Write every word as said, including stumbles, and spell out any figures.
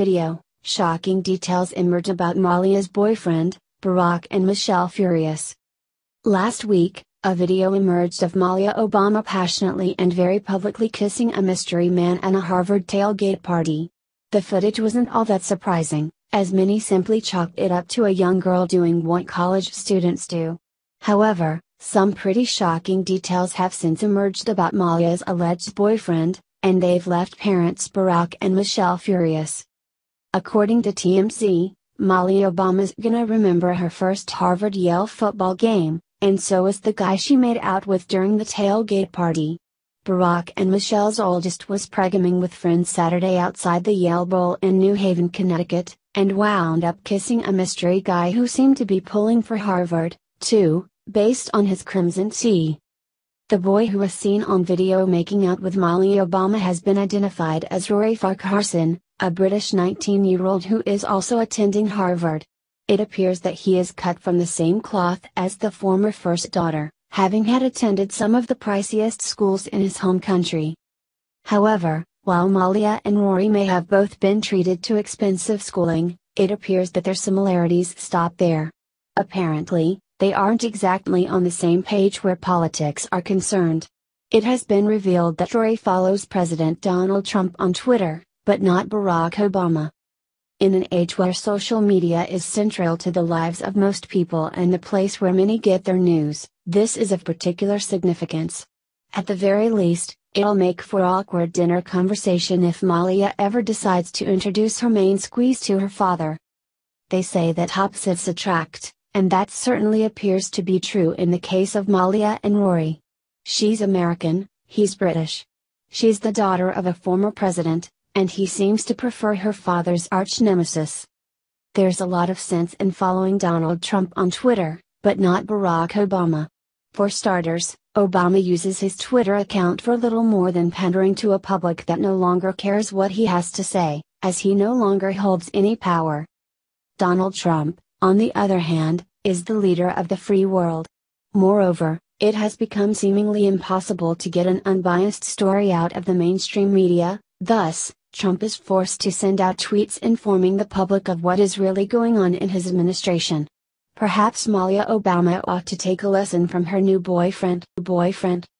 video, shocking details emerge about Malia's boyfriend, Barack and Michelle furious. Last week, a video emerged of Malia Obama passionately and very publicly kissing a mystery man at a Harvard tailgate party. The footage wasn't all that surprising, as many simply chalked it up to a young girl doing what college students do. However, some pretty shocking details have since emerged about Malia's alleged boyfriend, and they've left parents Barack and Michelle furious. According to T M Z, Malia Obama's gonna remember her first Harvard-Yale football game, and so is the guy she made out with during the tailgate party. Barack and Michelle's oldest was pregging with friends Saturday outside the Yale Bowl in New Haven, Connecticut, and wound up kissing a mystery guy who seemed to be pulling for Harvard, too, based on his crimson tee. The boy who was seen on video making out with Malia Obama has been identified as Rory Farquharson, a British nineteen-year-old who is also attending Harvard. It appears that he is cut from the same cloth as the former first daughter, having had attended some of the priciest schools in his home country. However, while Malia and Rory may have both been treated to expensive schooling, it appears that their similarities stop there. Apparently, they aren't exactly on the same page where politics are concerned. It has been revealed that Rory follows President Donald Trump on Twitter, but not Barack Obama. In an age where social media is central to the lives of most people and the place where many get their news, this is of particular significance. At the very least, it'll make for awkward dinner conversation if Malia ever decides to introduce her main squeeze to her father. They say that opposites attract, and that certainly appears to be true in the case of Malia and Rory. She's American, he's British. She's the daughter of a former president, and he seems to prefer her father's arch-nemesis. There's a lot of sense in following Donald Trump on Twitter, but not Barack Obama. For starters, Obama uses his Twitter account for little more than pandering to a public that no longer cares what he has to say, as he no longer holds any power. Donald Trump, on the other hand, is the leader of the free world. Moreover, it has become seemingly impossible to get an unbiased story out of the mainstream media, thus, Trump is forced to send out tweets informing the public of what is really going on in his administration. Perhaps Malia Obama ought to take a lesson from her new boyfriend. boyfriend.